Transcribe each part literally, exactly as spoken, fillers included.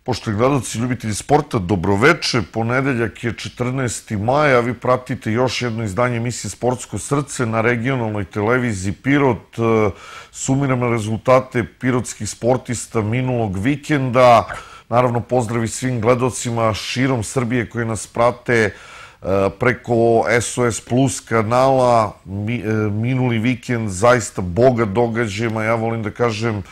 Poštovani gledalci, ljubitelji sporta, dobroveče. Ponedeljak je četrnaesti maj, a vi pratite još jedno izdanje emisije Sportsko srce na regionalnoj televiziji Pirot. Sumiramo rezultate pirotskih sportista minulog vikenda. Naravno, pozdravi svim gledalcima širom Srbije koji nas prate preko S O S Plus kanala. Minuli vikend zaista bogat događajima. Ja volim da kažem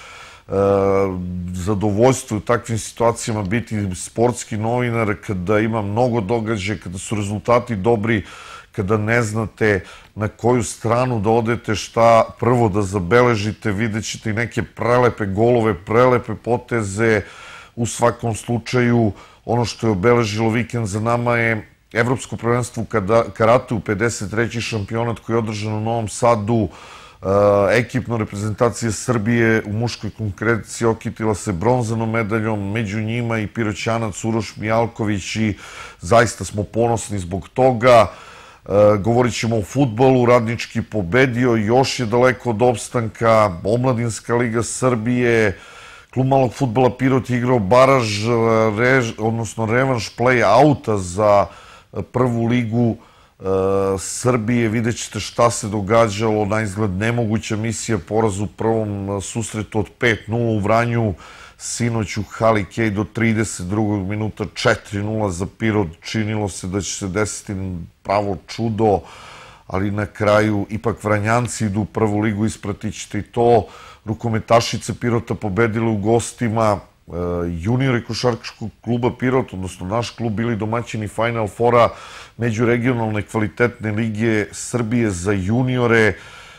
zadovoljstvo u takvim situacijama biti sportski novinar, kada ima mnogo događaja, kada su rezultati dobri, kada ne znate na koju stranu da odete, šta prvo da zabeležite. Vidjet ćete i neke prelepe golove, prelepe poteze. U svakom slučaju, ono što je obeležilo vikend za nama je Evropsko prvenstvo u karateu, pedeset treći šampionat koji je održan u Novom Sadu. Ekipna reprezentacija Srbije u muškoj konkurenciji okitila se bronzanom medaljom, među njima i Piroćanac Uroš Mijalković, i zaista smo ponosni zbog toga. Govorit ćemo o fudbalu. Radnički pobedio, još je daleko od opstanka. Omladinska liga Srbije, klub malog fudbala Pirot je igrao baraž, odnosno revanš play-outa za prvu ligu Srbije. Vidjet ćete šta se događalo. Na izgled nemoguća misija, poraz u prvom susretu od pet nula u Vranju, sinoć u hali Kej do trideset drugog minuta četiri nula za Pirot. Činilo se da će se desiti pravo čudo, ali na kraju ipak Vranjanci idu u prvu ligu, ispratit ćete i to. Rukometašice Pirota pobedile u gostima. Juniori košarkaškog kluba Pirot, odnosno naš klub, bili domaćini Final Fora međuregionalne kvalitetne lige Srbije za juniore.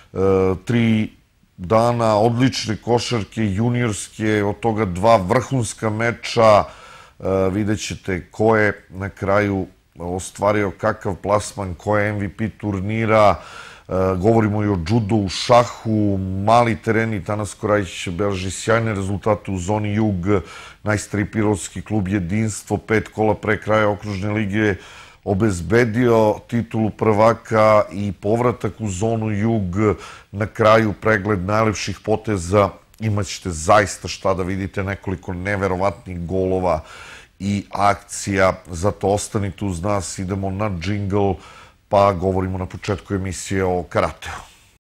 Tri dana odlične košarke juniorske, od toga dva vrhunska meča. Vidjet ćete ko je na kraju ostvario kakav plasman, ko je M V P turnira. Govorimo i o judu, šahu, mali tereni. Tanas Korajić beleži sjajne rezultate u zoni jug. Najstariji pirotski klub Jedinstvo pet kola pre kraja okružne lige obezbedio titulu prvaka i povratak u zonu jug. Na kraju pregled najlepših poteza. Imaćete zaista šta da vidite, nekoliko neverovatnih golova i akcija. Zato ostanite uz nas, idemo na džingl, pa govorimo na početku emisije o karateu.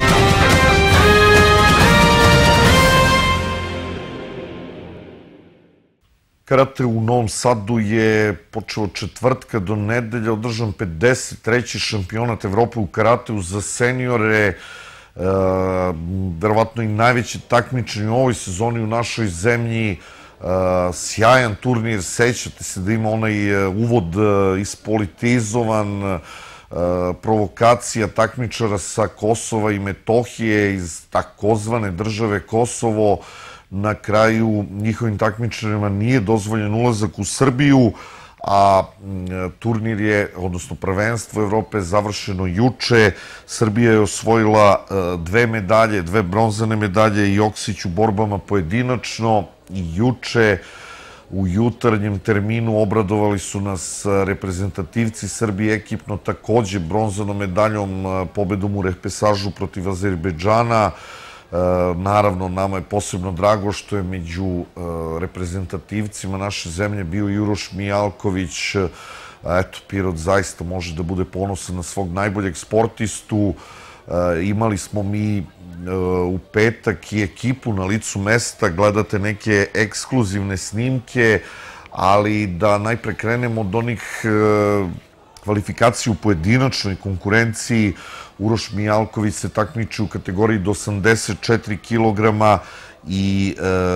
Karate u Novom Sadu je počeo od četvrtka do nedelja, održan pedeset treći šampionat Evrope u karateu za seniore. Verovatno i najveće takmičenje u ovoj sezoni u našoj zemlji. Sjajan turnir, sećate se da ima onaj uvod ispolitizovan, provokacija takmičara sa Kosova i Metohije iz takozvane države Kosovo. Na kraju njihovim takmičarima nije dozvoljen ulazak u Srbiju, a turnir je, odnosno prvenstvo Evrope, završeno juče. Srbija je osvojila dve medalje, dve bronzane medalje, i Joksić u borbama pojedinačno. I juče u jutarnjem terminu obradovali su nas reprezentativci Srbije ekipno, takođe bronzanom medaljom, pobedom u repesažu protiv Azerbejdžana. Naravno, nama je posebno drago što je među reprezentativcima naše zemlje bio i Uroš Mijalković. Eto, Pirot zaista može da bude ponosan na svog najboljeg sportistu. Imali smo mi u petak i ekipu na licu mesta, gledate neke ekskluzivne snimke, ali da najpre krenemo od onih kvalifikacija u pojedinačnoj konkurenciji. Uroš Mijalković se takmiči u kategoriji do osamdeset četiri kilograma i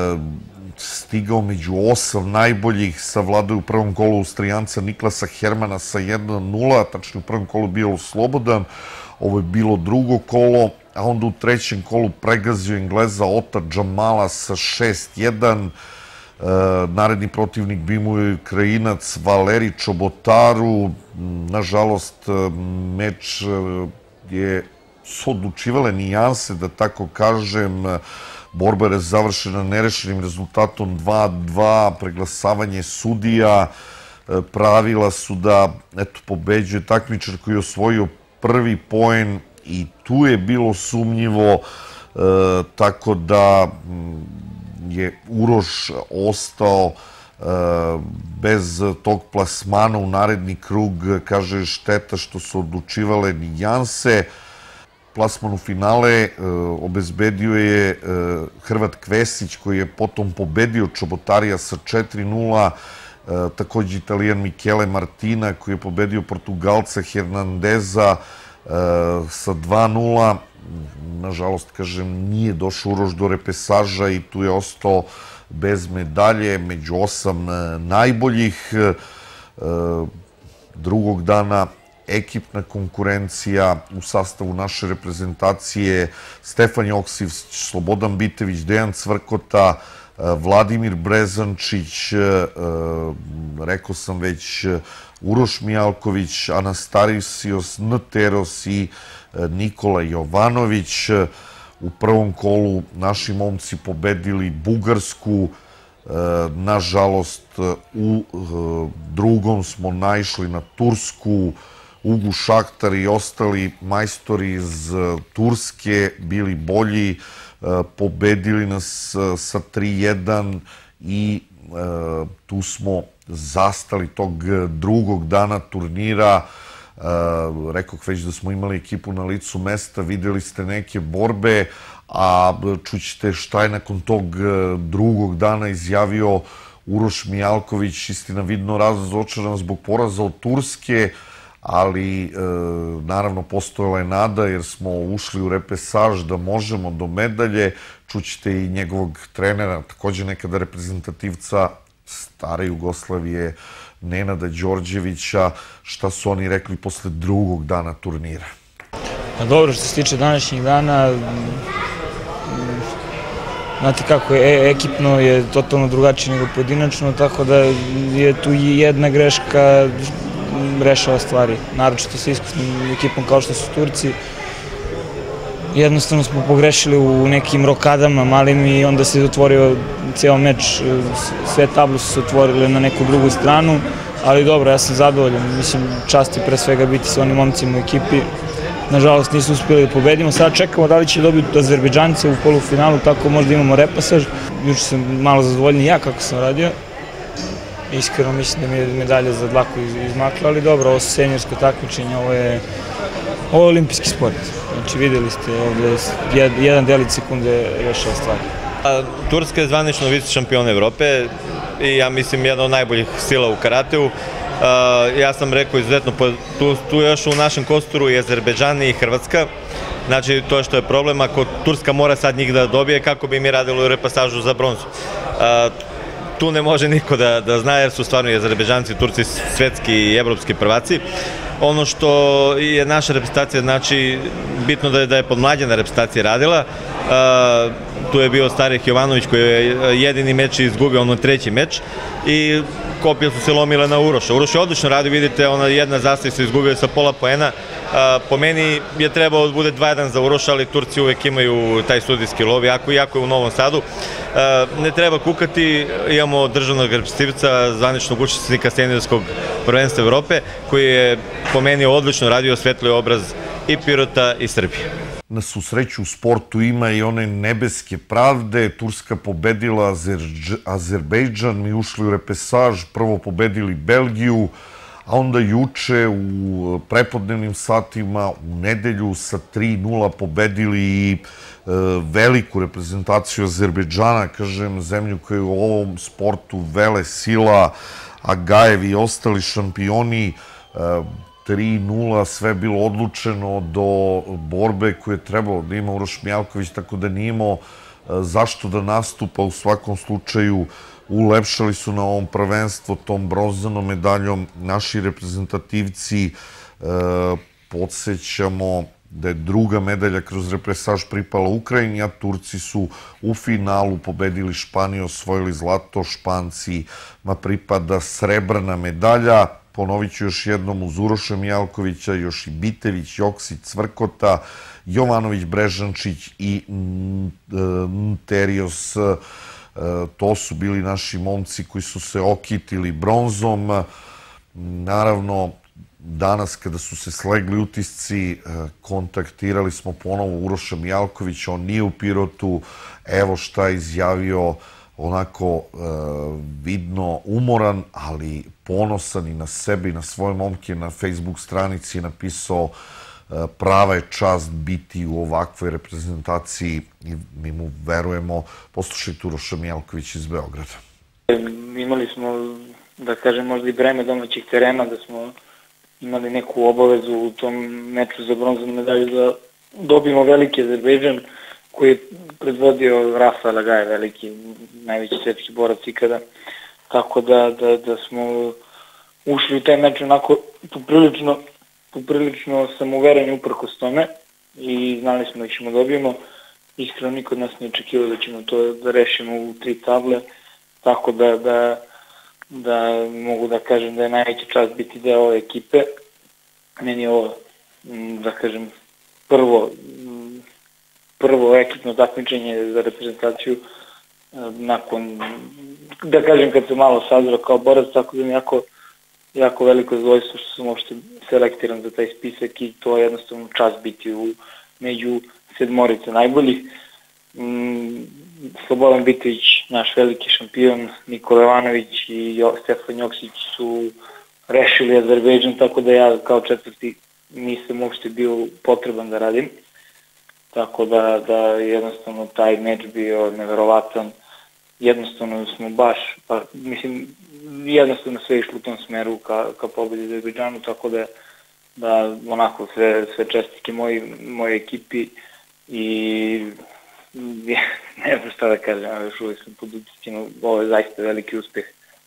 stigao među osam najboljih. Savladao u prvom kolu Austrijanca Niklasa Hermana sa jedna nula, tačno u prvom kolu bio slobodan. Ovo je bilo drugo kolo, a onda u trećem kolu pregazio Engleza Ota Džamala sa šest jedan. Naredni protivnik bio mu je Ukrajinac Valeri Čobotaru. Nažalost, meč je su odlučivale nijanse, da tako kažem. Borba je završena nerešenim rezultatom dva dva, preglasavanje sudija. Pravila su da, eto, pobeđuje takmičar koji je osvojio prvi poen, i tu je bilo sumnjivo, tako da je Uroš ostao bez tog plasmana u naredni krug, kaže šteta što su odlučivale nijanse. Plasman u finale obezbedio je Hrvat Kvesić, koji je potom pobedio Čobotarija sa četiri nula, takođe Italijan Michele Martina, koji je pobedio Portugalca Hernandeza sa dva nula. Nažalost, kažem, nije došao Uroš do repesaža i tu je ostao bez medalje, među osam najboljih. Drugog dana ekipna konkurencija u sastavu naše reprezentacije: Stefan Joksivć, Slobodan Bitević, Dejan Cvrkota, Vladimir Brezančić, rekao sam već Uroš Mijalković, Anastarisios Nteros i Nikola Jovanović. U prvom kolu naši momci pobedili Bugarsku. Nažalost, u drugom smo naišli na Tursku. Ugu Šahtar i ostali majstori iz Turske bili bolji, pobedili nas sa tri jedan i tu smo zastali tog drugog dana turnira. Rekoh već da smo imali ekipu na licu mesta, videli ste neke borbe, a čućete šta je nakon tog drugog dana izjavio Uroš Mijalković, istina vidno razočaran zbog poraza od Turske, ali naravno postojala je nada jer smo ušli u repesaž da možemo do medalje. Čućete i njegovog trenera, takođe nekada reprezentativca stare Jugoslavije, Nenada Đorđevića, šta su oni rekli posle drugog dana turnira. Dobro, što se tiče današnjeg dana, znate kako je, ekipno je totalno drugačije nego pojedinačno, tako da je tu jedna greška rešava stvari, naročito sa iskusnim ekipom kao što su Turci. Jednostavno smo pogrešili u nekim rokadama malim i onda se otvorio ceo meč, sve tablo su se otvorile na neku drugu stranu, ali dobro, ja sam zadovoljan, mislim, čast je pre svega biti sa onim momcima u ekipi. Nažalost nisu uspjeli da pobedimo, sada čekamo da li će dobiti Azerbejdžance u polufinalu, tako možda imamo repasaž. Juče sam malo zadovoljni ja kako sam radio, iskreno mislim da mi je medalja za dlaku izmakla, ali dobro, ovo su senjorsko takmičenje, ovo je Ovo je olimpijski sport. Znači videli ste ovde jedan delić sekunde rešava stvari. Turska je zvanično vice šampion Evrope i ja mislim jedna od najboljih sila u karateu. Ja sam rekao izuzetno, tu još u našem kosturu i Azerbejdžan i Hrvatska. Znači to je što je problem, ako Turska mora sad njih da dobije, kako bi mi radili u repasažu za bronzu. Tu ne može niko da zna jer su stvarno i Azerbejdžanci i Turci svetski i evropski prvaci. Ono što je naša reprezentacija, znači bitno da je podmlađena reprezentacija radila. Tu je bio Starih Jovanović koji je jedini meč izgubio, ono treći meč, i kopije su se lomile na Uroša. Uroš je odlično radio, vidite, ona jedna zastav se izgubio sa pola poena. Po meni je trebalo da bude dva jedan za Uroša, ali Turci uvek imaju taj sudijski lov, jako je u Novom Sadu. Ne treba kukati, imamo državnog reprezentativca, zvaničnog učesnika seniorskog prvenstva Evrope, koji je po meni odlično radio, osvetlio obraz i Pirota i Srbije. Na svu sreću u sportu ima i one nebeske pravde. Turska pobedila Azerbejdžan, mi ušli u repesaž, prvo pobedili Belgiju, a onda juče u prepodnevnim satima u nedelju sa tri nula pobedili i veliku reprezentaciju Azerbejdžana, kažem, zemlju koja je u ovom sportu vele sila, Agajev i ostali šampioni. tri nula, sve bilo odlučeno do borbe koje je trebalo da ima Uroš Mijalković, tako da nije imao zašto da nastupa. U svakom slučaju ulepšali su na ovom prvenstvu tom bronzanom medaljom naši reprezentativci. Podsećamo da je druga medalja kroz represaž pripala Ukrajini, a Turci su u finalu pobedili Španiju, osvojili zlato, Špancima pripada srebrna medalja. Ponovit ću još jednom, uz Uroša Mijalkovića još i Bitević, Joksić, Cvrkota, Jovanović, Brežančić i Nterios. To su bili naši momci koji su se okitili bronzom. Naravno, danas kada su se slegli utisci, kontaktirali smo ponovo Uroša Mijalkovića, on nije u Pirotu. Evo šta je izjavio onako vidno umoran, ali ponosan i na sebe i na svoje momke. Na Facebook stranici je napisao prava je čast biti u ovakvoj reprezentaciji i mi mu verujemo. Poslušajte Uroša Mijalković iz Beograda. Imali smo, da kažem, možda i breme domaćih terena, da smo imali neku obavezu u tom meču za bronzanu medalju da dobijemo veliki Azerbejdžan koji je predvodio Rafael Agaje, veliki, najveći svetski borac ikada. Tako da, da, da smo ušli u taj meč onako poprilično, poprilično samouvereni uprkos tome i znali smo da ćemo dobijemo. Iskreno niko od nas ne očekivao da ćemo to da rešimo u tri table, tako da, da, da mogu da kažem da je najveća čast biti deo ove ekipe. Meni je ovo, da kažem, prvo, prvo ekipno takmičenje za reprezentaciju nakon, da kažem, kad sam malo sazrao kao borac, tako da mi jako, jako veliko zadovoljstvo što sam uopšte selektiran za taj spisak i to je jednostavno čast biti u, među sedmorice najboljih. Slobodan Bitović, naš veliki šampion, Nikola Jovanović i Stefan Joksić su rešili Azerbejdžan, tako da ja kao četvrti nisam uopšte bio potreban da radim. Tako da, da jednostavno taj meč bio neverovatan. Jednostavno smo baš, pa mislim, jednostavno sve išlo u tom smeru ka, ka pobedi Azerbejdžanu, tako da, da onako sve, sve čestitke moji, moje ekipi i ne znam šta da kažem, ali još uvijek sam pod utiscima, ovo je zaista veliki uspeh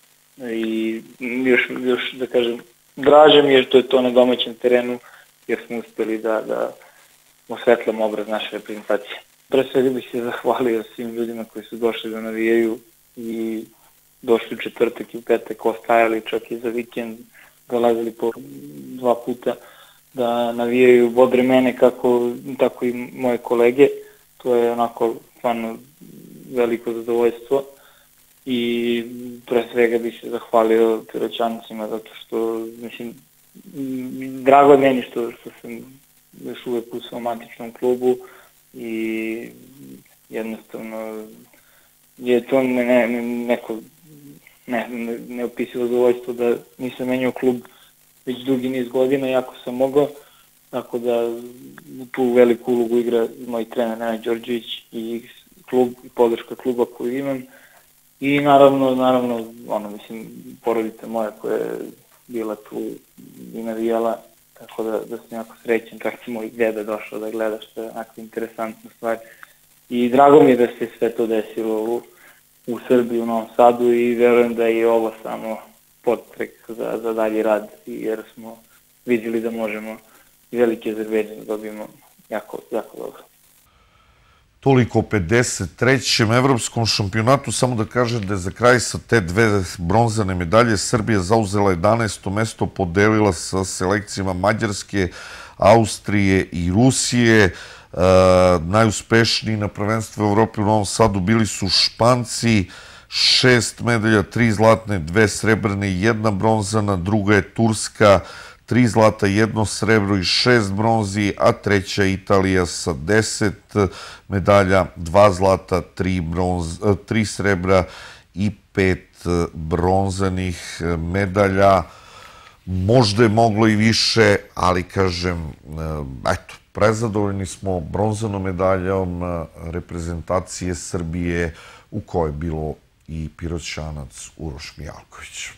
i još, još da kažem, draže mi je što je to na domaćem terenu jer smo uspeli da, da osvetlamo obraz naše reprezentacije. Pre svega bih se zahvalio svim ljudima koji su došli da navijaju i došli u četvrtak i u petak, ostajali čak i za vikend, dolazili po dva puta da navijaju, bodre mene kako, tako i moje kolege. To je onako stvarno veliko zadovoljstvo i pre svega bih se zahvalio Piroćancima zato što, mislim, drago je meni što, što sam još uvek u svom matičnom klubu i jednostavno je to ne, ne, neko ne, ne, neopisivo zadovoljstvo da nisam menjao klub već dugi niz godina, jako sam mogao, tako da tu veliku ulogu igra moj trener Nenad Đorđević i klub i podrška kluba koju imam i naravno, naravno, ono, mislim, porodica moja koja je bila tu i navijala, tako da, da sam jako srećen, čak i moj deda došao da gleda, što je onako interesantna stvar. I drago mi je da se sve to desilo u, u Srbiji, u Novom Sadu i verujem da je ovo samo podstrek za, za dalji rad, jer smo vidjeli da možemo i veliki Azerbejdžan dobijemo jako, jako dobro. Toliko o pedeset trećem evropskom šampionatu. Samo da kažem da je za kraj sa te dve bronzane medalje Srbija zauzela jedanaesto mesto, podelila sa selekcijama Mađarske, Austrije i Rusije. Najuspešniji na prvenstvu Evrope u Novom Sadu bili su Španci, šest medalja, tri zlatne, dve srebrne i jedna bronzana. Druga je Turska, tri zlata, jedno srebro i šest bronzi, a treća je Italija sa deset medalja, dva zlata, tri, bronz, tri srebra i pet bronzanih medalja. Možda je moglo i više, ali kažem, eto, prezadovoljni smo bronzanom medaljom reprezentacije Srbije u kojoj je bilo i Piroćanac Uroš Mijalković.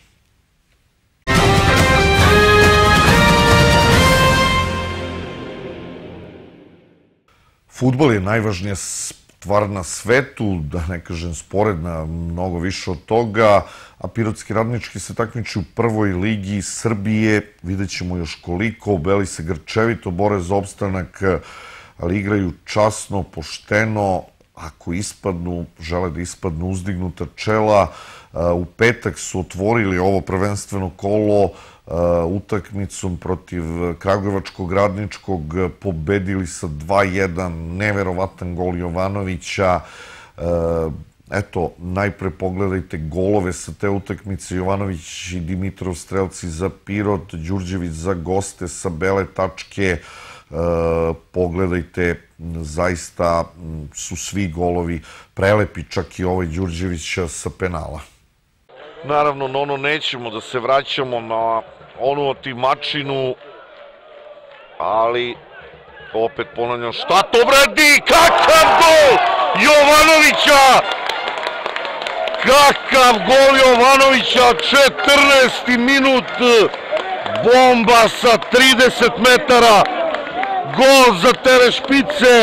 Fudbal je najvažnija stvar na svetu, da ne kažem sporedna, mnogo više od toga, a Pirotski Radnički se takmiči u prvoj ligi Srbije, vidjet ćemo još koliko, Beli se grčevito bore za opstanak, ali igraju časno, pošteno, ako ispadnu, žele da ispadnu uzdignuta čela. U petak su otvorili ovo prvenstveno kolo utakmicom protiv Kragujevačkog Radničkog, pobedili sa dva jedan, neverovatan gol Jovanovića. Eto, najpre pogledajte golove sa te utakmice. Jovanović i Dimitrov strelci za Pirot, Đurđević za goste sa bele tačke. pogledajte, zaista su svi golovi prelepi, čak i ovaj Đurđević sa penala. Naravno, Nono, nećemo da se vraćamo na onu otimačinu, ali opet ponavljam, šta to vredi? Kakav gol Jovanovića! Kakav gol Jovanovića, četrnaesti minut, bomba sa trideset metara, gol za Tele Špice.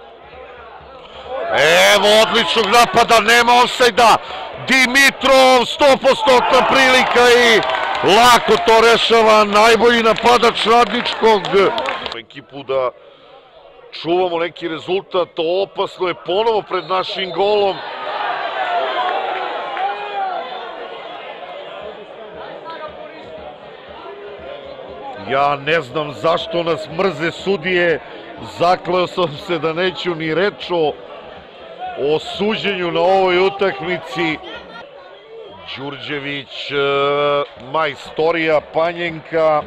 Evo odličnog napada, nema ofsajda, Dimitrov, sto posto prilika i lako to rešava najbolji napadač Radničkog. Ekipu da čuvamo neki rezultat, opasno je ponovo pred našim golom. Ja ne znam zašto nas mrze sudije, zakleo sam se da neću ni reč o suđenju na ovoj utakmici. Đurđević, majstorija, Panjenka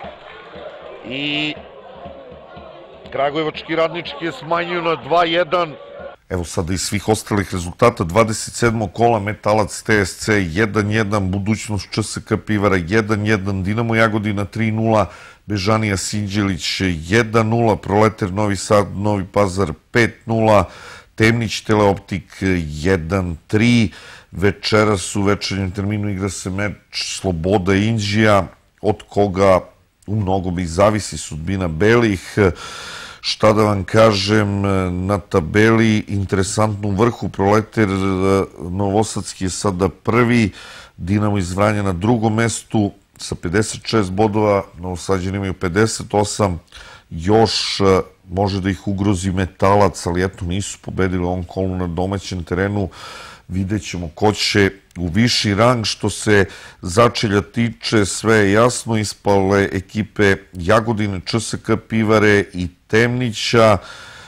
i Kragujevački Radnički je smanjio na dva jedan. Evo sada iz svih ostalih rezultata, dvadeset sedmo kola Metalac T S C jedan jedan, Budućnost Č S K Pivara jedan jedan, Dinamo Jagodina tri nula, Bežanija Sinđelić jedan nula, Proletar Novi Sad Novi Pazar pet nula, Temnić Teleoptik jedan tri, večeras u večernjem terminu igra se meč Sloboda Inđija, od koga u mnogome i zavisi sudbina belih. Šta da vam kažem, na tabeli interesantno u vrhu, Proletar Novosadski je sada prvi, Dinamo iz Vranja na drugom mestu sa pedeset šest bodova, Novosađani imaju pedeset osam, još može da ih ugrozi Metalac, ali eto nisu pobedili u ovom kolu na domaćem terenu. Vidjet ćemo ko će u viši rang. Što se začelja tiče, sve je jasno, ispale ekipe Jagodine, Č S K Pivare i Temnića.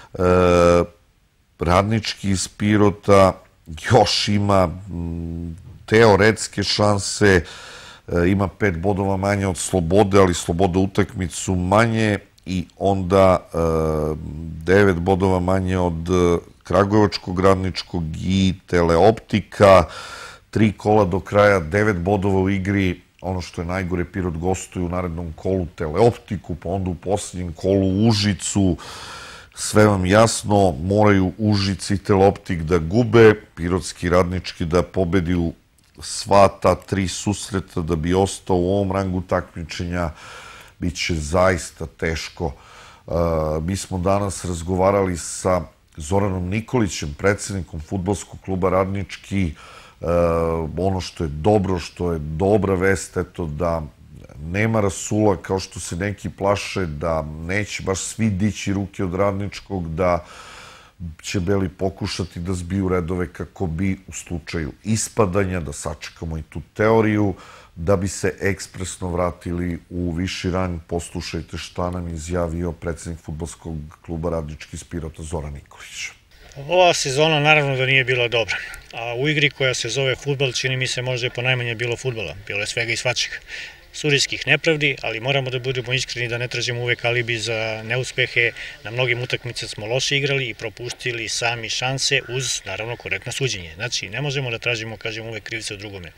Radnički iz Pirota još ima teoretske šanse, ima pet bodova manje od Slobode, ali Sloboda utakmicu manje, i onda devet bodova manje od Kragujevačkog Radničkog i Teleoptika. Tri kola do kraja, devet bodova u igri. Ono što je najgore, Pirot gostuje u narednom kolu Teleoptiku, pa onda u posljednjem kolu Užicu. Sve vam jasno, moraju Užici i Teleoptik da gube, Pirotski Radnički da pobedi u sva ta tri susreta da bi ostao u ovom rangu takmičenja. Biće zaista teško. Mi smo danas razgovarali sa Zoranom Nikolićem, predsjednikom Fudbalskog kluba Radnički. Ono što je dobro, što je dobra vest, eto da nema rasula kao što se neki plaše, da neće baš svi dići ruke od Radničkog, da će beli pokušati da zbiju redove kako bi u slučaju ispadanja, da sačekamo i tu teoriju, da bi se ekspresno vratili u viši rang. Poslušajte šta nam izjavio predsjednik Fudbalskog kluba Radnički iz Pirota Zoran Nikolić. Ova sezona naravno da nije bila dobra, a u igri koja se zove fudbal čini mi se možda je ponajmanje bilo fudbala, bilo je svega i svačega. Sudijskih nepravdi, ali moramo da budemo iskreni da ne tražimo uvek alibi za neuspehe. Na mnogim utakmicama smo loše igrali i propustili sami šanse uz naravno korektno suđenje. Znači ne možemo da tražimo, kažem, uvek krivice u drugome.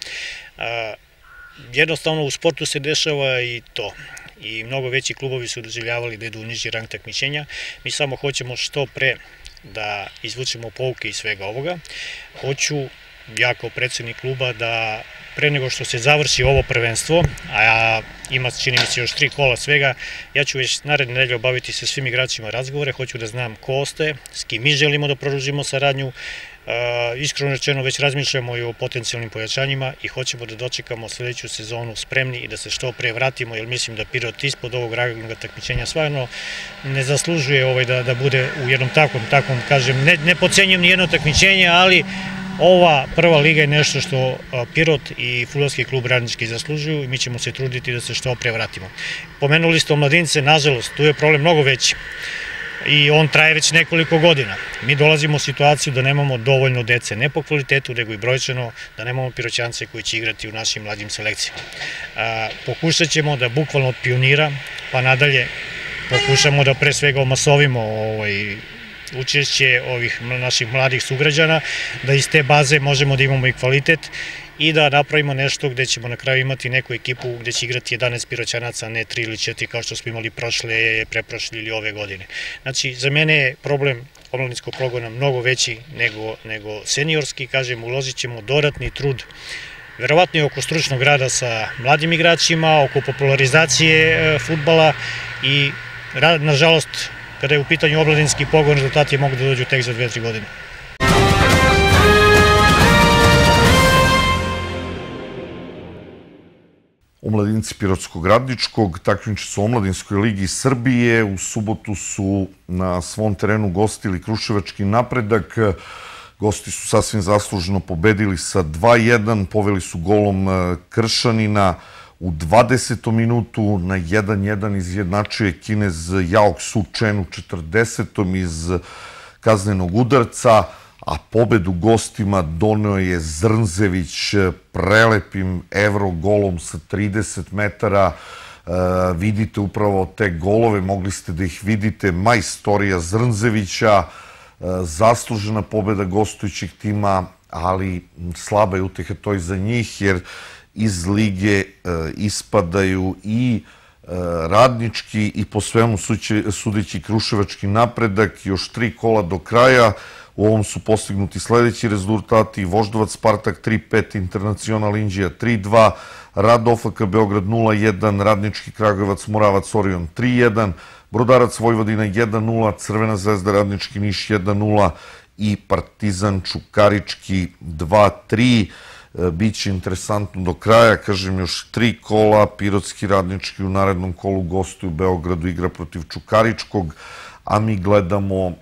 Jednostavno u sportu se dešava i to. I mnogo veći klubovi su doživljavali da idu u niži rang takmičenja. Mi samo hoćemo što pre da izvučemo pouke iz svega ovoga. Hoću, ja kao predsjednik kluba, da pre nego što se završi ovo prvenstvo, a ima, čini mi se, još tri kola svega, ja ću već naredne nedelje obaviti sa svim igračima razgovore, hoću da znam ko ostaje, s kim mi želimo da produžimo saradnju. Iskreno rečeno, već razmišljamo i o potencijalnim pojačanjima i hoćemo da dočekamo sledeću sezonu spremni i da se što pre vratimo, jer mislim da Pirot ispod ovog ranga takmičenja stvarno ne zaslužuje da bude u jednom takvom, takvom, kažem, ne podcenjujem ni jedno takmičenje, ali ova prva liga je nešto što Pirot i Fudbalski klub Radnički zaslužuju i mi ćemo se truditi da se što pre vratimo. Pomenuli ste omladince, nažalost, tu je problem mnogo veći i on traje već nekoliko godina. Mi dolazimo u situaciju da nemamo dovoljno dece, ne po kvalitetu, nego i brojčano, da nemamo Piroćance koji će igrati u našim mlađim selekcijama. Pokušat ćemo da bukvalno od pionira pa nadalje pokušamo da pre svega omasovimo ovaj, učešće ovih naših mladih sugrađana, da iz te baze možemo da imamo i kvalitet i da napravimo nešto gde ćemo na kraju imati neku ekipu gde će igrati jedanaest Piroćanaca, a ne tri ili četiri kao što smo imali prošle, preprošle ili ove godine. Znači, za mene je problem omladinskog progona mnogo veći nego, nego seniorski, kažem, uložit ćemo dodatni trud, verovatno i oko stručnog rada sa mladim igračima, oko popularizacije fudbala i, nažalost, kada je u pitanju omladinski pogon, rezultati mogu da dođu tek za dve, tri godine. Omladinci Pirotskog Radničkog takmiče se u Omladinskoj ligi Srbije. U subotu su na svom terenu gostili Kruševački Napredak. Gosti su sasvim zasluženo pobedili sa dva jedan, poveli su golom Kršanina u dvadesetom minutu, na jedan jedan izjednačio je Kinez Jaok Su Čen u četrdesetom iz kaznenog udarca, a pobedu gostima doneo je Zrnzević prelepim evro golom sa trideset metara. Vidite upravo te golove, mogli ste da ih vidite, majstorija Zrnzevića, zaslužena pobeda gostujućih tima, ali slaba je uteha to i za njih, jer iz lige ispadaju i Radnički i po svemu sudeći Kruševački Napredak. Još tri kola do kraja. U ovom su postignuti sledeći rezultati: Voždovac Spartak tri pet, Internacional Inđija tri dva, Rad O F K Beograd nula jedan, Radnički Kragujevac Moravac Orion tri jedan, Brodarac Vojvodina jedan nula, Crvena zvezda Radnički Niš jedan nula i Partizan Čukarički dva tri. Biće interesantno do kraja, kažem, još tri kola. Pirotski Radnički u narednom kolu gostuju u Beogradu, igra protiv Čukaričkog, a mi gledamo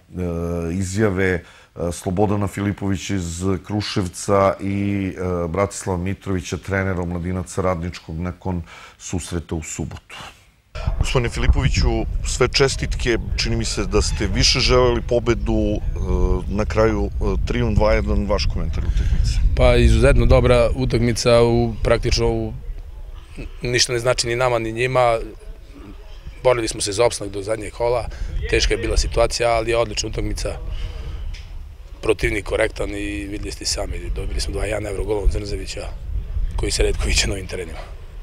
izjave Slobodana Filipovića iz Kruševca i Bratislava Mitrovića, trenera omladinaca Radničkog, nakon susreta u subotu. Gospodine Filipoviću, sve čestitke, čini mi se da ste više želeli pobedu, na kraju trijumf dva jedan, vaš komentar utakmice. Pa izuzetno dobra utakmica, praktično ništa ne znači ni nama ni njima, borili smo se za opstanak do zadnjeg kola, teška je bila situacija, ali je odlična utakmica, protivnik korektan i vidjeli ste sami, dobili smo dva jedan evro golom Zrnzevića, koji se retko viđe na ovim terenima.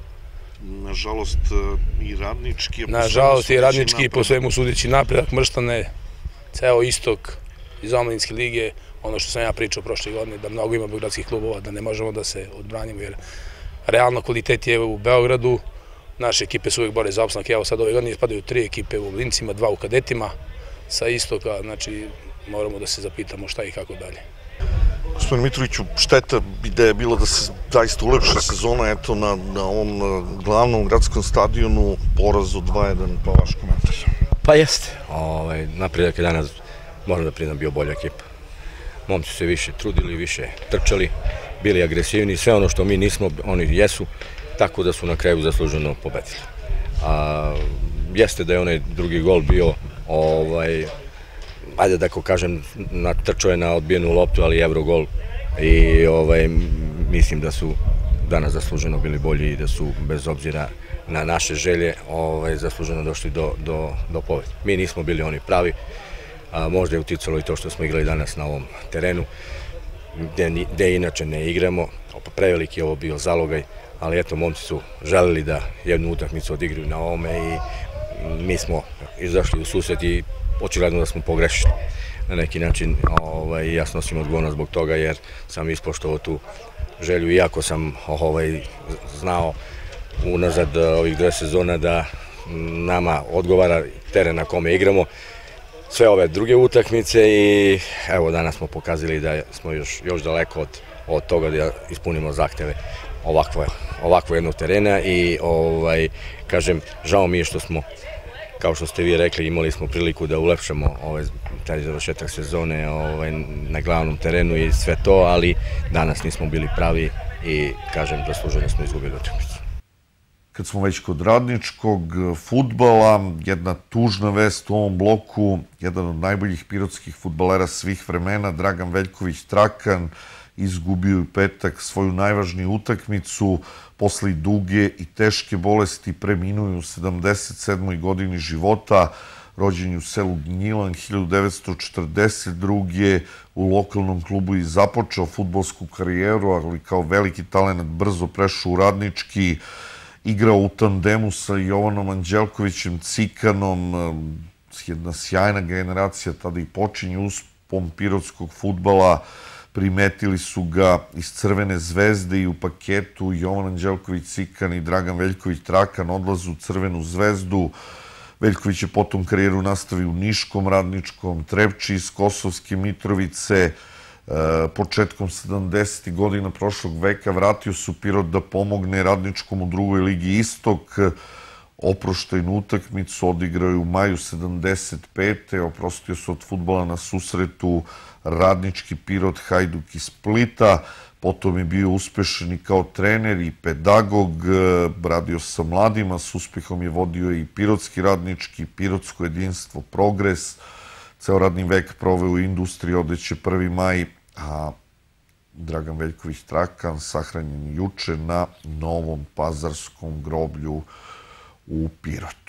Nažalost i Radnički... Nažalost i Radnički, po svemu sudeći Napredak, Mrštane, ceo istok iz omladinske lige, ono što sam ja pričao prošle godine, da mnogo ima beogradskih klubova, da ne možemo da se odbranimo, jer realno kvalitet je u Beogradu, naše ekipe su uvijek bore za opstanak. Evo sad ove godine ispadaju tri ekipe u omladincima, dva u kadetima sa istoka, znači moramo da se zapitamo šta i kako dalje. Gospodin Mitroviću, šteta ideja je bila da se zaista ulepša sezona, eto, na ovom glavnom gradskom stadionu, poraz od dva jedan, pa vaš komentar. Pa jeste, Napredak je danas, moram da priznam, bio bolja ekipa. Momci su se više trudili, više trčali, bili agresivni, sve ono što mi nismo, oni jesu, tako da su na kraju zasluženo pobedili. Jeste da je onaj drugi gol bio, ajde da ko kažem, trčao je na odbijenu loptu, ali evro gol i mislim da su danas zasluženo bili bolji i da su, bez obzira na naše želje, zasluženo došli do pobede. Mi nismo bili oni pravi, možda je uticalo i to što smo igrali danas na ovom terenu, gde inače ne igramo, preveliki je ovo bio zalogaj, ali eto, momci su želeli da jednu utakmicu odigraju na ovome i mi smo izašli u susret i očigledno da smo pogrešili na neki način. Ja snosim odgovornost zbog toga jer sam ispoštovao tu želju, iako sam znao unazad ovih dve sezona da nama odgovara teren na kome igramo sve ove druge utakmice i evo danas smo pokazali da smo još daleko od toga da ispunimo zahteve ovakvo jednog terena i kažem, žao mi je što smo, kao što ste vi rekli, imali smo priliku da ulepšamo taj završetak sezone na glavnom terenu i sve to, ali danas nismo bili pravi i, kažem, zasluženo smo izgubili utakmicu. Kad smo već kod radničkog fudbala, jedna tužna vest u ovom bloku, jedan od najboljih pirotskih fudbalera svih vremena, Dragan Veljković Trakan, izgubio u petak svoju najvažniju utakmicu. Posle duge i teške bolesti preminuo u sedamdeset sedmoj godini života. Rođen je u selu Gnjilan hiljadu devetsto četrdeset druge. U lokalnom klubu i započeo fudbalsku karijeru, ali kao veliki talent brzo prešao u Radnički. Igrao u tandemu sa Jovanom Anđelkovićem Cikanom, jedna sjajna generacija, tada i počinje uspon pirotskog fudbala. Primetili su ga iz Crvene zvezde i u paketu Jovan Anđelković Cikan i Dragan Veljković Trakan odlaze u Crvenu zvezdu. Veljković je potom karijeru nastavio u Niškom, Radničkom, Trepči iz Kosovske Mitrovice. Početkom sedamdesetih godina prošlog veka vratio se u Pirot da pomogne Radničkom u drugoj ligi Istok. Oproštajnu utakmicu odigrao je u maju sedamdeset pete Oprostio se od fudbala na susretu Radnički, Pirot, Hajduk i Splita. Potom je bio uspešan i kao trener i pedagog. Radio sa mladima, s uspehom je vodio i Pirotski Radnički, Pirotsko jedinstvo, Progres. Ceo radni vek proveo u industriji odeće prvi maj, a Dragan Veljković Trakan sahranjen juče na Novom Pazarskom groblju u Pirotu.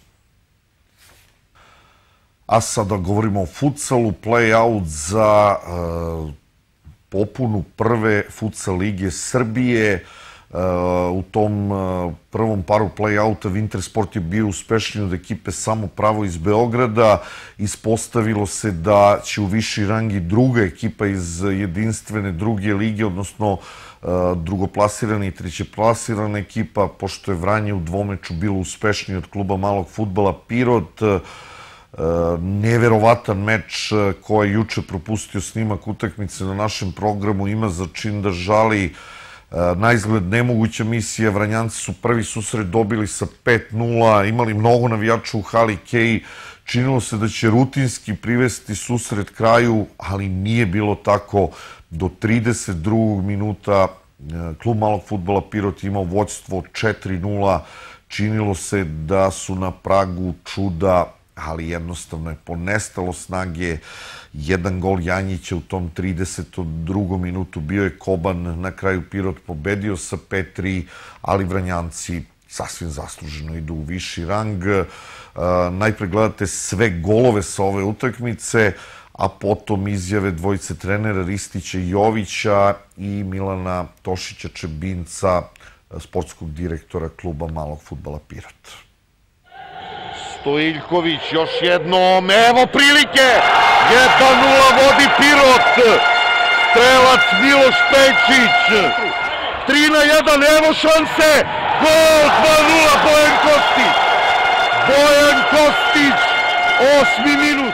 A sada govorimo o futsalu, play-out za popunu prve futsal lige Srbije. U tom prvom paru play-outa Wintersport je bio uspešniji od ekipe Samo Pravo iz Beograda. Ispostavilo se da će u viši rang i druga ekipa iz jedinstvene druge lige, odnosno drugoplasirana i trećeplasirana ekipa, pošto je Vranje u dvomeču bilo uspešniji od kluba malog fudbala Pirot. Neverovatan meč koji je juče propustio snimak utakmice na našem programu ima za čin da žali. Na izgled nemoguća misija, Vranjanci su prvi susret dobili sa pet nula, imali mnogo navijača u hali Keji, činilo se da će rutinski privesti susret kraju, ali nije bilo tako. Do trideset drugog minuta klub malog fudbala Pirot imao vođstvo četiri nula, činilo se da su na pragu čuda, ali jednostavno je ponestalo snage. Jedan gol Janjića u tom trideset drugom minutu bio je Koban, na kraju Pirot pobedio sa pet tri, ali Vranjanci sasvim zasluženo idu u viši rang. Najpre gledate sve golove sa ove utakmice, a potom izjave dvojice trenera Ristića i Jovića i Milana Tošića Čebinca, sportskog direktora kluba malog fudbala Pirot. Stojiljković još jednom, evo prilike, jedan nula vodi Pirot, strelac Miloš Pečić, tri na jedan, evo šanse, gol, dva nula, Bojan Kostić, Bojan Kostić, osmi minut,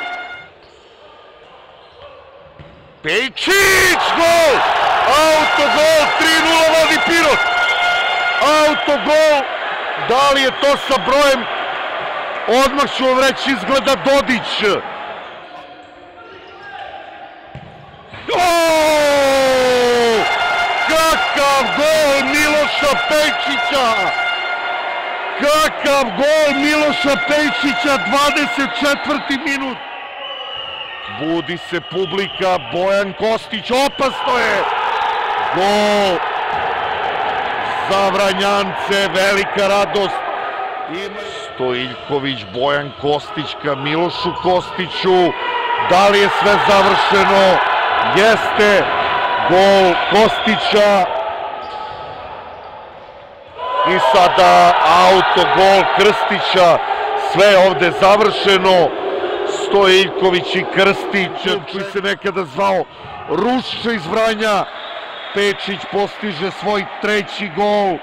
Pečić, gol, autogol, tri nula vodi Pirot, autogol, da li je to sa brojem? Odmah ću vam reći, izgleda Dodić. Oooo! Kakav gol Miloša Pečića! Kakav gol Miloša Pečića, dvadeset četvrti minut. Budi se publika, Bojan Kostić, opasno je! Gol za Vranjance, velika radost. Stojiljković, Bojan Kostić ka Milošu Kostiću, da li je sve završeno? Jeste, gol Kostića i sada autogol Krstića, sve ovde završeno. Stojiljković i Krstić, koji se nekada zvao Rušča iz Vranja, Pečić postiže svoj treći gol.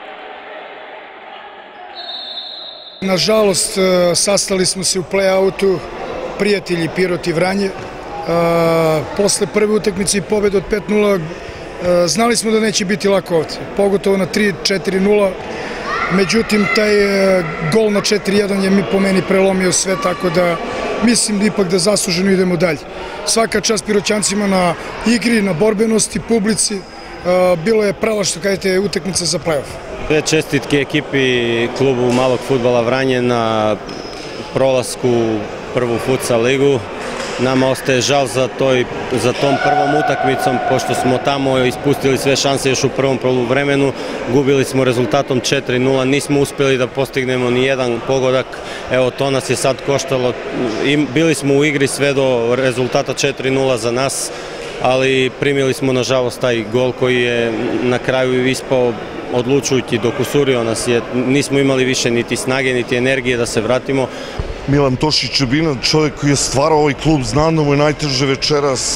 Nažalost, sastali smo se u play-outu, prijatelji Pirot i Vranje. Posle prve utakmice i pobjede od pet nula znali smo da neće biti lako ovde, pogotovo na tri četiri nula. Međutim, taj gol na četiri jedan je mi po meni prelomio sve, tako da mislim ipak da zasluženo idemo dalje. Svaka čast Piroćancima na igri, na borbenosti, publici. Bilo je prava, što kažete, utakmica za play-off. Čestitke ekipi klubu malog fudbala Vranje na prolasku u prvu futsal ligu. nama ostaje žal za, toj, za tom prvom utakmicom, pošto smo tamo ispustili sve šanse još u prvom poluvremenu, gubili smo rezultatom četiri nula, nismo uspjeli da postignemo ni jedan pogodak, evo to nas je sad koštalo, I, bili smo u igri sve do rezultata četiri nula za nas, ali primili smo nažalost taj gol koji je na kraju ispao odlučujući, dokusurio nas je, nismo imali više niti snage, niti energije da se vratimo. Milan Tošić je bio čovjek koji je stvarao ovaj klub, znam da mu je najteže večeras,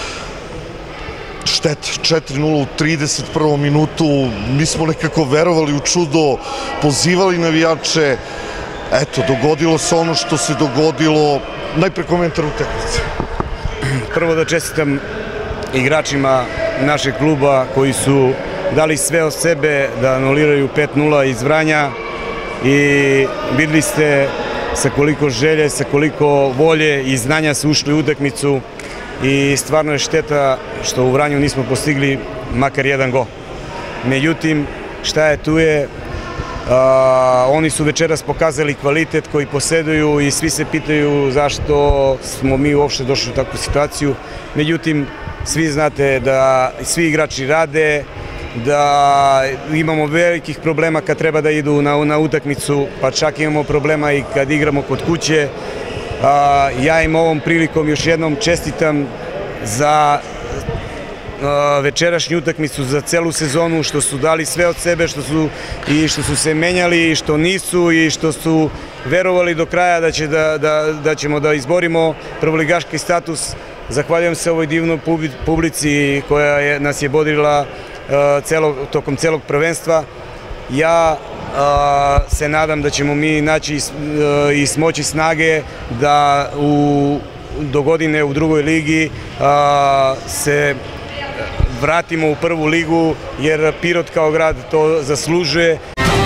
šteta, četiri nula u trideset prvom minutu, mi smo nekako verovali u čudo, pozivali navijače, eto, dogodilo se ono što se dogodilo, najpre komentar utakmice. Prvo da čestitam igračima našeg kluba koji su dali sve od sebe da anuliraju pet nula iz Vranja i videli ste sa koliko želje, sa koliko volje i znanja su ušli u utakmicu i stvarno je šteta što u Vranju nismo postigli makar jedan gol. Međutim, šta je tu je, a, oni su večeras pokazali kvalitet koji posjeduju i svi se pitaju zašto smo mi uopšte došli u takvu situaciju. Međutim, svi znate da svi igrači rade, da imamo velikih problema kad treba da idu na, na utakmicu, pa čak imamo problema i kad igramo kod kuće. A, ja im ovom prilikom još jednom čestitam za a, večerašnju utakmicu, za celu sezonu, što su dali sve od sebe, što su, i što su se menjali i što nisu i što su verovali do kraja da, će da, da, da ćemo da izborimo prvoligaški status. Zahvaljujem se ovoj divnoj publici koja je, nas je bodrila Celog, tokom celog prvenstva. Ja a, se nadam da ćemo mi naći i, i smoći snage da u, do godine u drugoj ligi a, se vratimo u prvu ligu, jer Pirot kao grad to zaslužuje.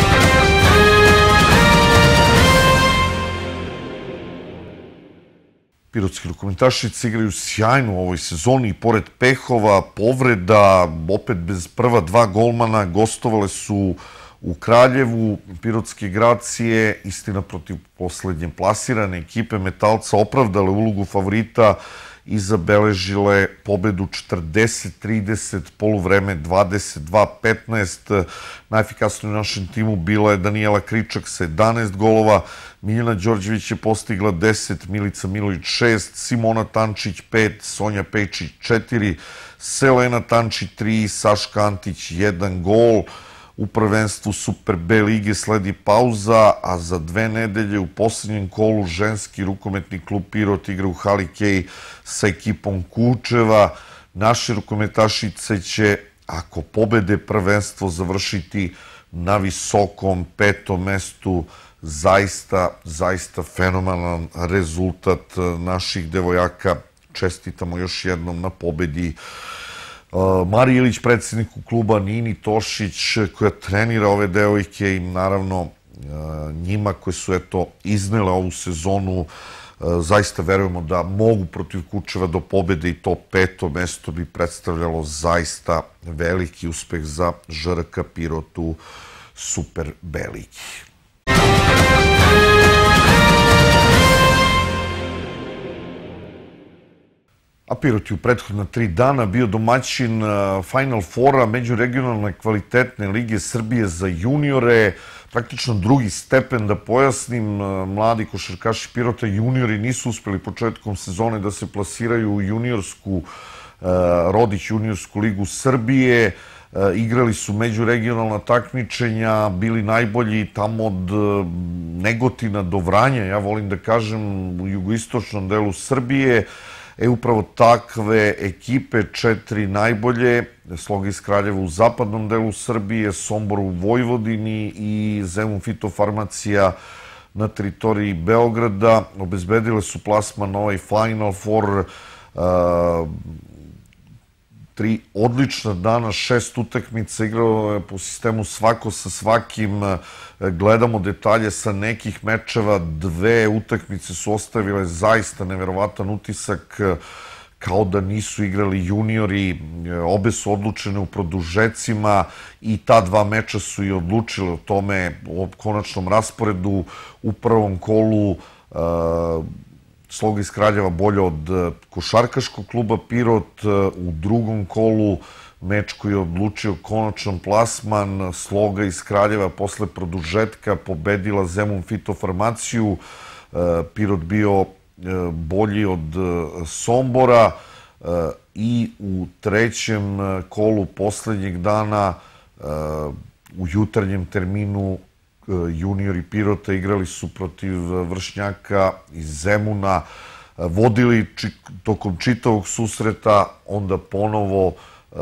Pirotski rukometašice igraju sjajno u ovoj sezoni i pored pehova, povreda, opet bez prva dva golmana, gostovale su u Kraljevu. Pirotske igracije, istina protiv poslednje plasirane ekipe Metalca, opravdale ulogu favorita i zabeležile pobedu četrdeset trideset, poluvreme dvadeset dva petnaest. Najefikasnije u našem timu bila je Danijela Kričak sa jedanaest golova, Miljana Đorđević je postigla deset, Milica Milović šest, Simona Tančić pet, Sonja Pejčić četiri, Selena Tančić tri, Saška Antić jedan gol. U prvenstvu Super B lige sledi pauza, a za dve nedelje u posljednjem kolu ženski rukometni klub Pirot igra u hali Kej sa ekipom Kučeva. Naše rukometašice će, ako pobede prvenstvo, završiti na visokom petom mestu. Zaista, zaista fenomenalan rezultat naših devojaka. Čestitamo još jednom na pobedi Mariji Ilić, predsjedniku kluba, Nini Tošić, koja trenira ove devojke, i naravno njima koji su eto iznele ovu sezonu. Zaista verujemo da mogu protiv Kučeva do pobede i to peto mesto bi predstavljalo zaista veliki uspeh za Ž R K Pirot u Super B ligi. A Pirot je u prethodna tri dana bio domaćin Final Fora međuregionalne kvalitetne lige Srbije za juniore, praktično drugi stepen. Da pojasnim, mladi košarkaši Pirota juniori nisu uspeli početkom sezone da se plasiraju u juniorsku, Rodić juniorsku ligu Srbije. Igrali su međuregionalna takmičenja, bili najbolji tamo od Negotina do Vranja, ja volim da kažem, u jugoistočnom delu Srbije. E, upravo takve ekipe, četiri najbolje, Sloga iz Kraljeva u zapadnom delu Srbije, Sombor u Vojvodini i Zemun Fitofarmacija na teritoriji Beograda, obezbedile su plasman na ovaj Final Four. Tri odlična dana, šest utakmica, igrao je po sistemu svako sa svakim. Gledamo detalje sa nekih mečeva, dve utakmice su ostavile zaista neverovatan utisak, kao da nisu igrali juniori. Obe su odlučene u produžecima i ta dva meča su i odlučile o tome, o konačnom rasporedu. U prvom kolu Sloga iz Kraljeva bolja od košarkaškog kluba Pirot. U drugom kolu meč koji je odlučio konačan plasman, Sloga iz Kraljeva posle produžetka pobedila Zemun Fitofarmaciju. Pirot bio bolji od Sombora i u trećem kolu poslednjeg dana u jutarnjem terminu juniori Pirota igrali su protiv vršnjaka iz Zemuna, vodili tokom čitavog susreta, onda ponovo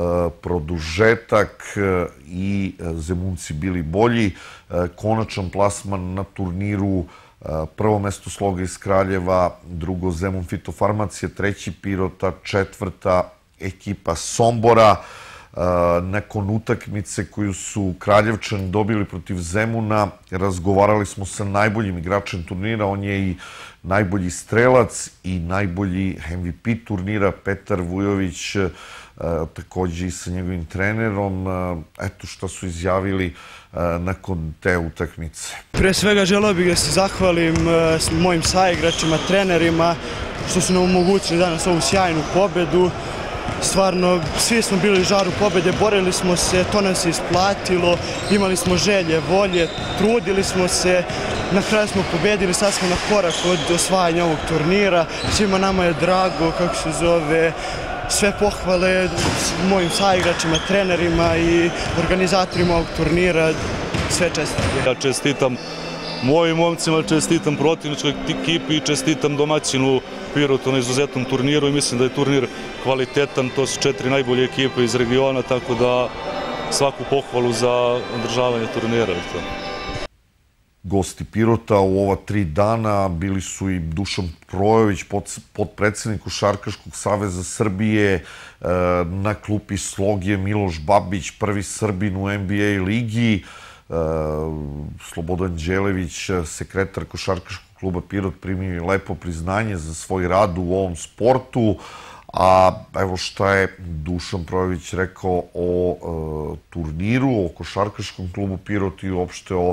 produžetak i Zemunci bili bolji. Konačan plasman na turniru: prvo mesto Sloga iz Kraljeva, drugo Zemun Fitofarmacija, treći Pirota, četvrta ekipa Sombora. Nakon utakmice koju su Kraljevčani dobili protiv Zemuna, razgovarali smo sa najboljim igračem turnira, on je i najbolji strelac i najbolji M V P turnira, Petar Vujović, takođe i sa njegovim trenerom. Eto šta su izjavili nakon te utakmice. Pre svega želeo bih da se zahvalim mojim saigračima, trenerima, što su nam omogućili danas ovu sjajnu pobedu. Stvarno, svi smo bili žaru pobede, borili smo se, to nam se isplatilo, imali smo želje, volje, trudili smo se, na kraju smo pobedili, sad smo na korak od osvajanja ovog turnira. Svima nama je drago, kako se zove, sve pohvale mojim saigračima, trenerima i organizatorima ovog turnira, sve čestitke. Ja čestitam mojim momcima, čestitam protivničkoj ekipi i čestitam domaćinu Pirotu na izuzetnom turniru i mislim da je turnir kvalitetan, to su četiri najbolje ekipe iz regiona, tako da svaku pohvalu za održavanje turnira. Gosti Pirota u ova tri dana bili su i Dušan Projović, potpredsednik Košarkaškog saveza Srbije, na klupi Sloge Miloš Babić, prvi Srbin u N B A ligi, Slobodan Đelević, sekretar Košarkaškog kluba Pirot, primio lepo priznanje za svoj rad u ovom sportu. A evo šta je Dušan Projović rekao o turniru, o Košarkaškom klubu Pirot i uopšte o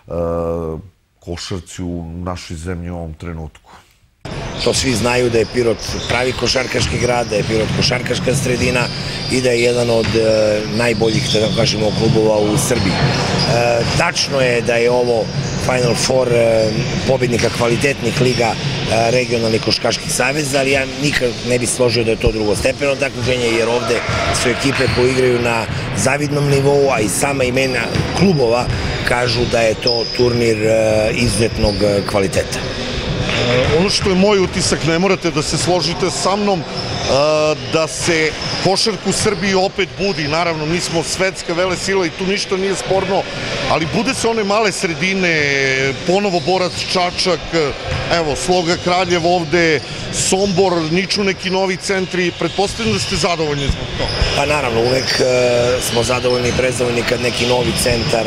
košarci u našoj zemlji u ovom trenutku. To svi znaju da je Pirot pravi košarkaški grad, da je Pirot košarkaška sredina i da je jedan od najboljih, da kažemo, klubova u Srbiji. Tačno je da je ovo Final Four pobednika kvalitetnih liga regionalnih košarkaških saveza, ali ja nikad ne bih složio da je to drugostepeno takmičenje, jer ovde su ekipe koje igraju na zavidnom nivou, a i sama imena klubova kažu da je to turnir izuzetnog kvaliteta. Ono što je moj utisak, ne morate da se složite sa mnom, da se košarku u Srbiji opet budi. Naravno, mi smo svetska velesila i tu ništa nije sporno, ali bude se one male sredine, ponovo Borac, Čačak, evo, Sloga Kraljevo ovde, Sombor, niču neki novi centri. Pretpostavljam da ste zadovoljni zbog toga. Pa naravno, uvek smo zadovoljni i prezadovoljni kad neki novi centar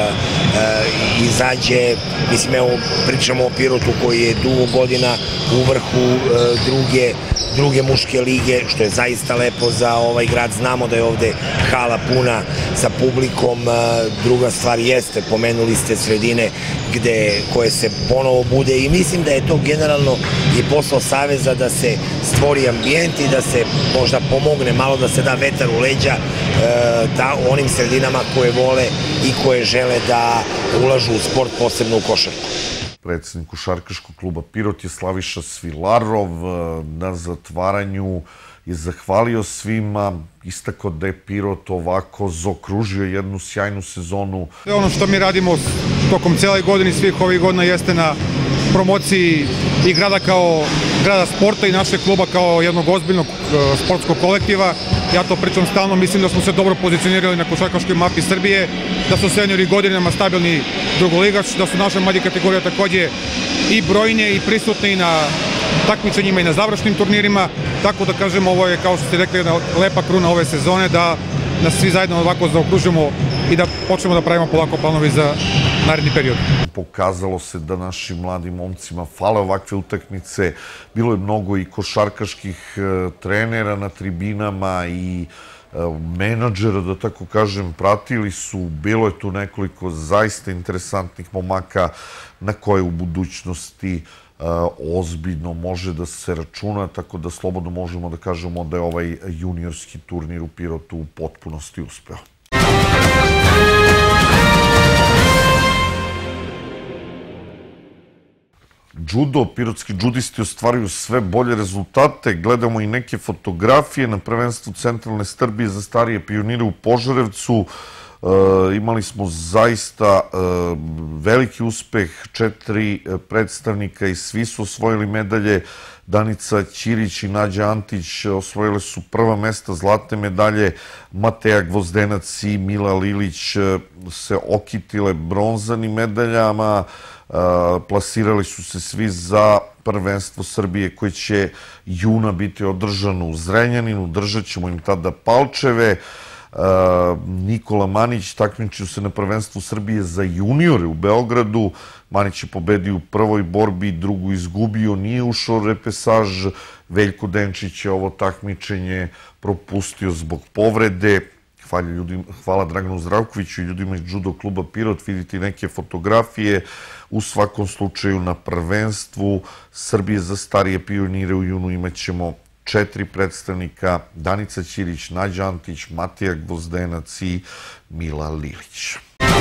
izađe. Mislim, evo, pričamo o Pirotu koji je dugo godina u vrhu druge druge muške lige, što je zaista lepo za ovaj grad. Znamo da je ovde hala puna sa publikom. Druga stvar jeste, pomenuli ste sredine koje se ponovo bude i mislim da je to generalno i posao Saveza da se stvori ambijent i da se možda pomogne malo, da se da vetar u leđa onim sredinama koje vole i koje žele da ulažu u sport, posebno u košarku. Predsednik Košarkaškog kluba Pirot je Slaviša Svilarov. Na zatvaranju je zahvalio svima, istakao da je Pirot ovako zaokružio jednu sjajnu sezonu. Ono što mi radimo tokom cele godine i svih ovih godina jeste na promociji i grada kao grada sporta i našeg kluba kao jednog ozbiljnog sportskog kolektiva. Ja to pričam stalno, mislim da smo se dobro pozicionirali na košarkaškoj mapi Srbije, da su seniori godinama stabilni drugoligaš, da su naše mlađe kategorije takođe i brojne i prisutne i na takmičenjima i na završnim turnirima, tako da kažem, ovo je, kao što ste rekli, jedna lepa kruna ove sezone, da nas svi zajedno ovako zaokružimo i da počnemo da pravimo polako planovi za naredni period. Pokazalo se da našim mladim momcima fale ovakve utakmice. Bilo je mnogo i košarkaških trenera na tribinama i menadžera, da tako kažem, pratili su. Bilo je tu nekoliko zaista interesantnih momaka na koje u budućnosti ozbiljno može da se računa, tako da slobodno možemo da kažemo da je ovaj juniorski turnir u Pirotu u potpunosti uspeo. Judo, pirotski džudisti ostvaruju sve bolje rezultate. Gledamo i neke fotografije na prvenstvu Centralne Srbije za starije pionire u Požarevcu. Imali smo zaista veliki uspeh, četiri predstavnika i svi su osvojili medalje. Danica Ćirić i Nađa Antić osvojile su prva mesta, zlatne medalje. Mateja Gvozdenac i Mila Lilić se okitile bronzanim medaljama. Plasirali su se svi za prvenstvo Srbije koje će juna biti održano u Zrenjaninu. Držat ćemo im tada palčeve. Nikola Manić takmičio se na prvenstvu Srbije za juniore u Beogradu. Manić je pobedio u prvoj borbi, drugu izgubio, nije ušao u repesaž. Veljko Denčić je ovo takmičenje propustio zbog povrede. Hvala Draganu Zdravkoviću i ljudima iz Judo kluba Pirot. Vidite neke fotografije. U svakom slučaju na prvenstvu Srbije za starije pionire u junu imat ćemo četiri predstavnika: Danica Ćirić, Nađa Antić, Mateja Gvozdenac i Mila Lilić.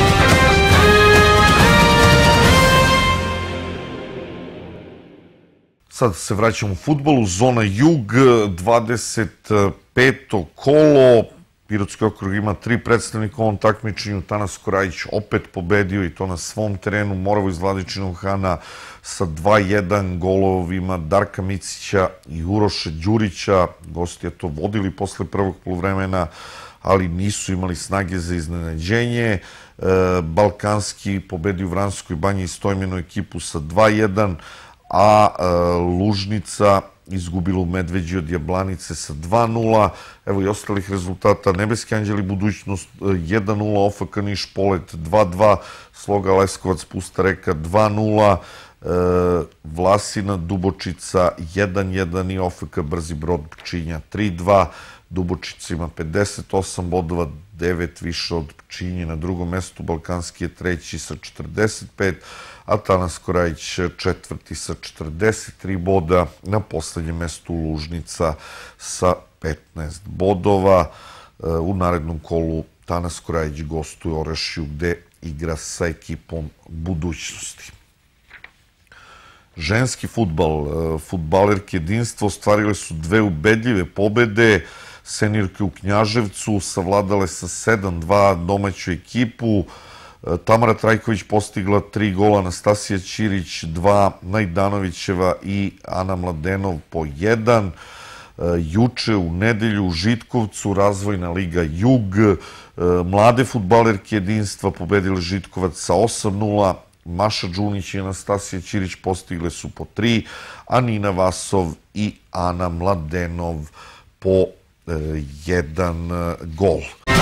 Sad se vraćamo u fudbalu. Zona Jug, dvadeset peto kolo. Pirotski okrug ima tri predstavnika u ovom takmičenju. Tanas Korajić opet pobedio i to na svom terenu. Moravo iz Vladičinog Hana sa dva jedan golovima Darka Micića i Uroša Đurića. Gosti je to vodili posle prvog poluvremena, ali nisu imali snage za iznenađenje. Balkanski pobedio Vranskoj banji i Stojmenu ekipu sa dva jedan, a Lužnica izgubila u Medveđi od Jablanice sa dva nula. Evo i ostalih rezultata. Nebeski anđeli budućnost jedan nula, O F K Niš Polet dva dva, Sloga Leskovac Pusta Reka dva nula, Vlasina Dubočica jedan jedan i O F K Brzi Brod Pčinja tri dva. Dubočica ima pedeset osam bodova, devet više od Pčinje. Na drugom mestu Balkanski je treći sa četrdeset pet, a Tanas Korajić četvrti sa četrdeset tri boda. Na poslednjem mestu Lužnica sa petnaest bodova. U narednom kolu Tanas Korajić gostuje Orašju gde igra sa ekipom budućnosti. Ženski fudbal, fudbalerke jedinstva ostvarile su dve ubedljive pobede. Seniorke u Knjaževcu savladale sa sedam dva domaću ekipu. Tamara Trajković postigla tri gola, Anastasija Ćirić dva, Najdanovićeva i Ana Mladenov po jedan. Juče u nedelju u Žitkovcu Razvojna liga Jug. Mlade fudbalerke jedinstva pobedile Žitkovac sa osam nula. Maša Đunić i Anastasija Ćirić postigle su po tri, a Nina Vasov i Ana Mladenov po jedan gol.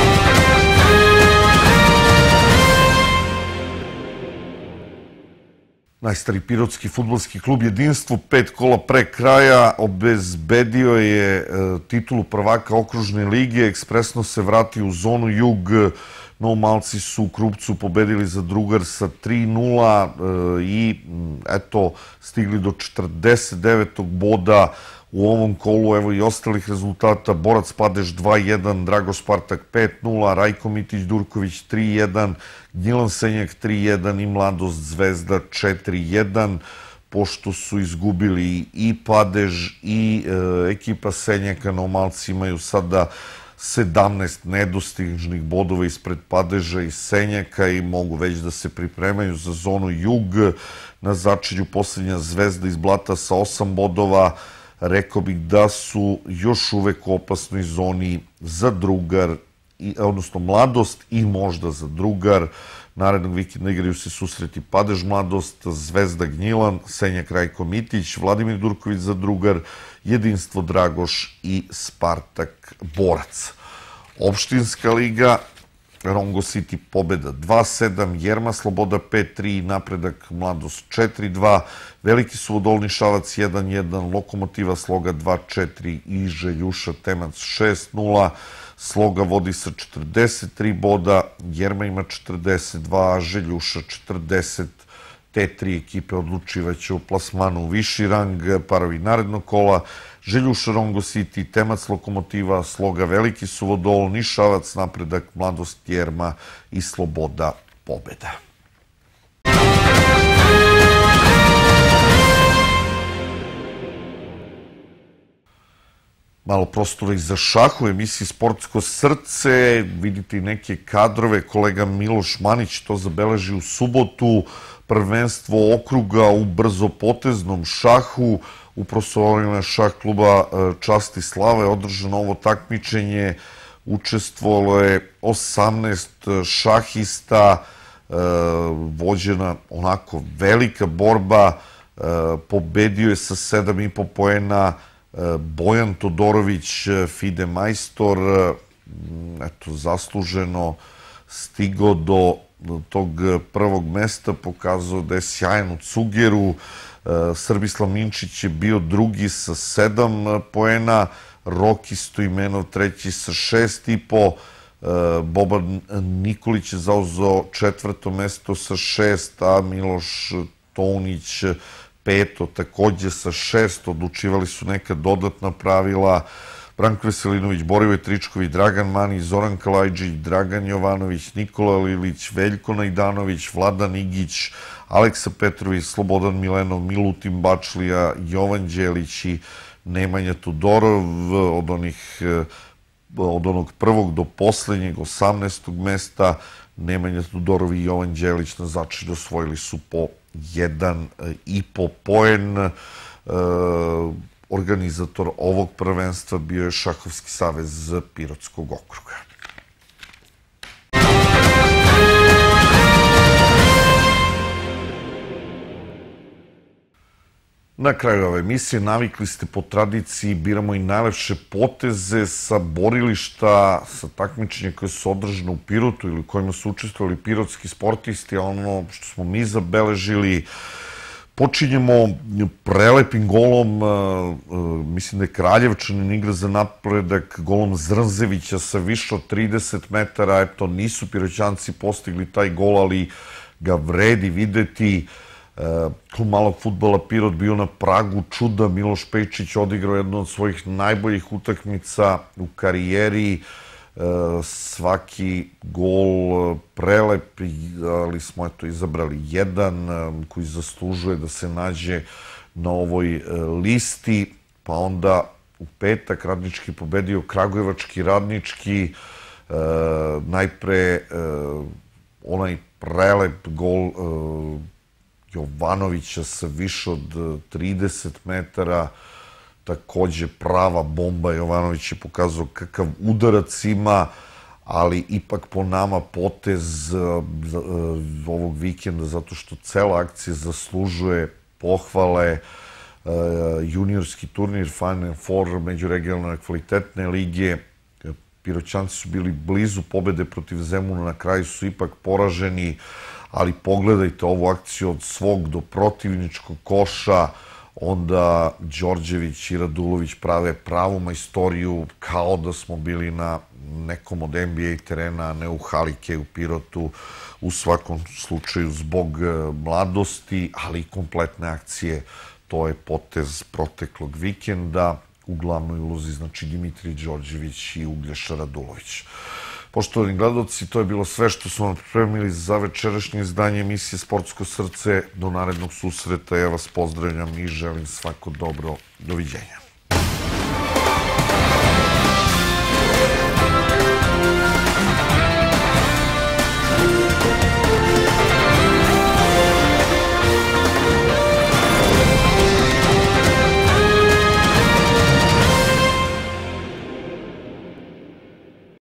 Najstari pirotski fudbalski klub Jedinstvo pet kola pre kraja obezbedio je titulu prvaka okružne lige. Ekspresno se vratio u zonu Jug. Novomalci su u Krupcu pobedili za Drugar sa tri nula i eto stigli do četrdeset devetog boda u ovom kolu. Evo i ostalih rezultata. Borac Padež dva jedan, Drago Spartak pet nula, Rajko Mitić-Durković tri jedan, Gnjilan Senjak tri jedan i Mladost Zvezda četiri jedan. Pošto su izgubili i Padež i ekipa Senjaka, Novomalci imaju sada sedamnaest nedostižnih bodova ispred Padeža i Senjaka i mogu već da se pripremaju za zonu Jug. Na začelju poslednja Zvezda iz Blata sa osam bodova. Rekao bih da su još uvek u opasnoj zoni za Drugar, odnosno Mladost i možda za Drugar. Narednog vikenda igraju se susreti Padež Mladost, Zvezda Gnjilan, Senjak Rajko Mitić, Vladimir Durković za Drugar, Jedinstvo Dragoš i Spartak Borac. Opštinska liga, Rongo City pobeda dva sedam, Jerma Sloboda pet tri, Napredak Mladost četiri dva, Veliki Suvodolni Šabac jedan jedan, Lokomotiva Sloga dva četiri i Željuša Temac šest nula. Sloga vodi sa četrdeset tri boda, Jerma ima četrdeset dva, a Željuša četrdeset te tri ekipe odlučivaće o plasmanu u viši rang, parovi narednog kola, Željuša Rongo City, Temac Lokomotiva, Sloga Veliki Suvodol, Nišavac Napredak, Mladost Jerma i Sloboda Pobeda. Malo prostora i za šah u emisiji Sportsko srce. Vidite i neke kadrove. Kolega Miloš Manić to zabeleži u subotu. Prvenstvo okruga u brzopoteznom šahu. U prostorijama šah kluba Čast i slava je održano ovo takmičenje. Učestvovalo je osamnaest šahista. Vođena onako velika borba. Pobedio je sa sedam i po poena Bojan Todorović, Fide majstor, eto, zasluženo stigao do tog prvog mesta, pokazao da je sjajan u cugeru. Srbislav Minčić je bio drugi sa sedam poena, Roki Stojmenov treći sa šest i po, Boban Nikolić je zauzeo četvrto mesto sa šest, a Miloš Tonić peto, takođe sa šest, odlučivali su neka dodatna pravila. Branko Veselinović, Borivoj Tričković, Dragan Manić, Zoran Kalajđić, Dragan Jovanović, Nikola Lilić, Veljko Najdanović, Vladan Igić, Aleksa Petrović, Slobodan Milenov, Milutin Bačlija, Jovan Đelić i Nemanja Tudorov. Od onih, od onog prvog do poslednjeg, osamnaestog mesta, Nemanja Tudorov i Jovan Đelić na začelju osvojili su po jedan i po poen. Organizator ovog prvenstva bio je Šahovski savez Pirotskog okruga. Na kraju ove emisije navikli ste po tradiciji, biramo i najlepše poteze sa borilišta, sa takmičenja koje su održane u Pirotu ili u kojima su učestvovali pirotski sportisti, a ono što smo mi zabeležili. Počinjemo prelepim golom, mislim da je Kraljevčanin igra za napredak, golom Zrnzevića sa više od trideset metara. Eto, nisu Piroćanci postigli taj gol, ali ga vredi videti. Klub malog fudbala Pirot bio na pragu čuda. Miloš Pejčić odigrao jednu od svojih najboljih utakmica u karijeri. Svaki gol prelep, ali smo eto izabrali jedan koji zaslužuje da se nađe na ovoj listi. Pa onda u petak Radnički pobedio Kragujevački Radnički. Najpre onaj prelep gol Jovanovića sa više od trideset metara, takođe prava bomba. Jovanović je pokazao kakav udarac ima, ali ipak po nama potez ovog vikenda, zato što cela akcija zaslužuje pohvale. Juniorski turnir Final Four međuregionalne kvalitetne lige. Piroćanci su bili blizu pobede protiv Zemuna, na kraju su ipak poraženi, ali pogledajte ovu akciju od svog do protivničkog koša. Onda Đorđević i Radulović prave pravu majstoriju, kao da smo bili na nekom od N B A terena, a ne u Halike u Pirotu. U svakom slučaju zbog mladosti, ali i kompletne akcije. To je potez proteklog vikenda. U glavnoj ulozi znači Dimitrij Đorđević i Uglješa Radulović. Poštovani gledalci, to je bilo sve što smo vam pripremili za večerašnje izdanje emisije Sportsko srce. Do narednog susreta ja vas pozdravljam i želim svako dobro. Doviđenja.